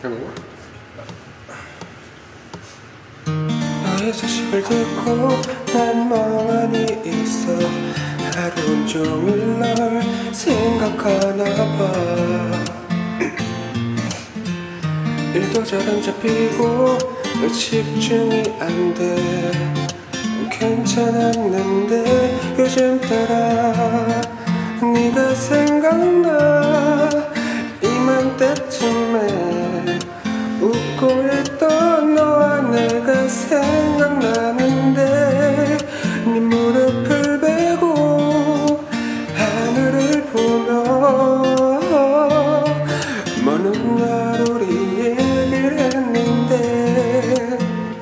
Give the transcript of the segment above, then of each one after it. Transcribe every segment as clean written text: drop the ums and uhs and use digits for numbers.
해보고. 너의 소식을 듣고 난 멍하니 있어. 하루 종일 널 생각하나 봐. 일도 잘 안 잡히고 집중이 안 돼. 괜찮았는데 요즘 따라 네가 생각나. 이맘때쯤에 웃고 있던 너와 내가 생각나는데 네 무릎을 베고 하늘을 보며 먼 날 우리 얘기를 했는데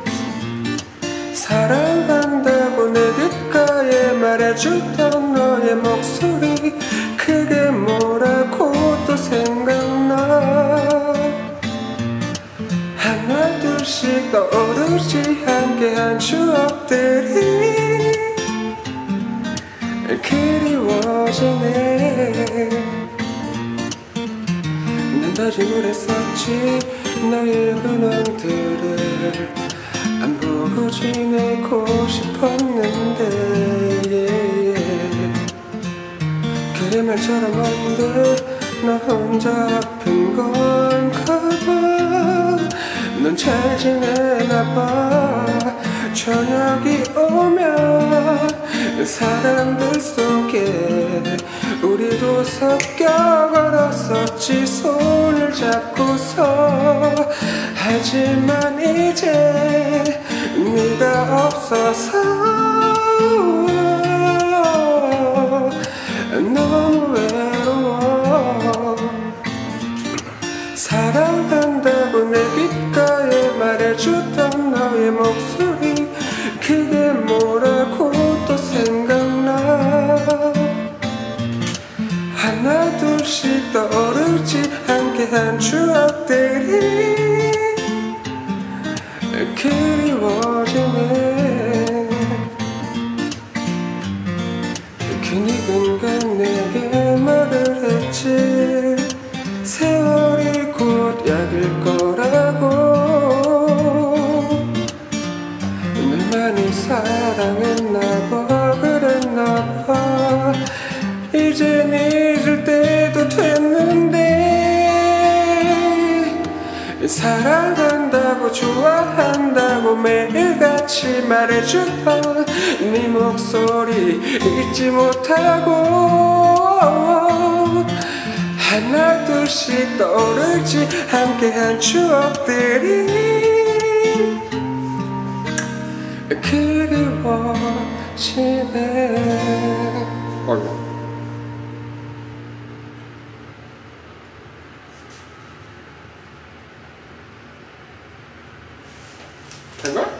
사랑한다고 내 귓가에 말해주던 너의 목소리 그게 뭐라고 또 생각나. 하나 둘씩 떠오르지 함께한 추억들이 그리워지네. 난 다짐을 했었지. 너의 근황들을 안 보고 지내고 싶었는데 그래 말처럼 한데 나 혼자 아픈 건가 봐. 넌 잘 지내나 봐. 저녁이 오면 사람들 속에 우리도 섞여 걸었었지. 손을 잡고서. 하지만 이제 네가 없어서 너무 외로워. 사랑한다고 내 귓가에 말해주던 너의 목소리 그게 뭐라고 또 생각나. 하나 둘씩 떠오르지 함께한 추억들이 그리워지네. 괜히 근간 내게 말을 했지. 세월이 곧 약일 거라고. 널 많이 사랑했나봐. 그랬나봐. 이젠 잊을 때도 됐는데 사랑한다고 좋아한다고 매일같이 말해주던 네 목소리 잊지 못하고 하나 둘씩 떠오르지 함께한 추억들이 그리워지네. 아이고. 된가?